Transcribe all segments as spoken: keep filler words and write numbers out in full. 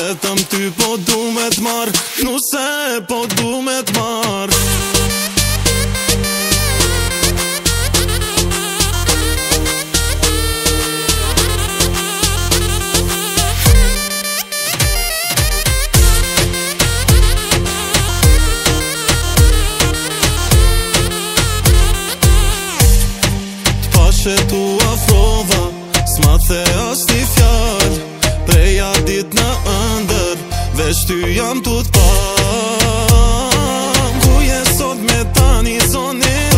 Vetëm ty po du me t'mar, nuse po du me t'mar. T'pashe tu afrova, s'ma the as t'i fjall. Preja dit në ëndër, veç ty jam tu t'pa. Ku je sot me tani zonin,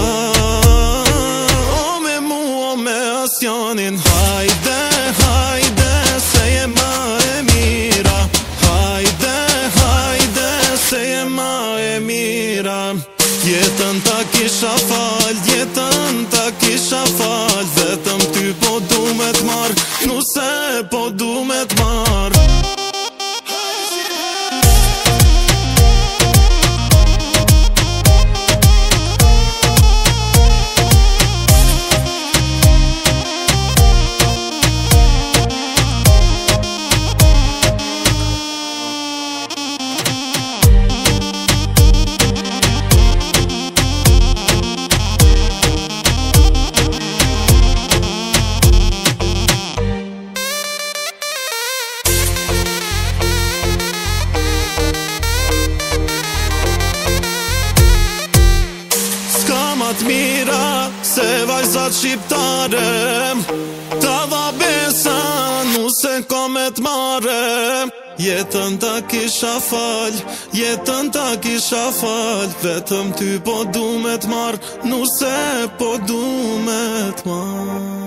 o me mu o me asjanin. Hajde, hajde, se je ma e mira. Hajde, hajde, se je ma e mira. Jetën ta kisha fal, jetën ta kisha fal. Vetëm ty po du me t'mar, nuse po du me t'mar. Mira, se vajzat shqiptare ta dha besa, nuse ko me t'mare. Jetën ta kisha fal, jetën ta kisha fal. Vetëm ty po du me t'mar, nuse po du me t'mar.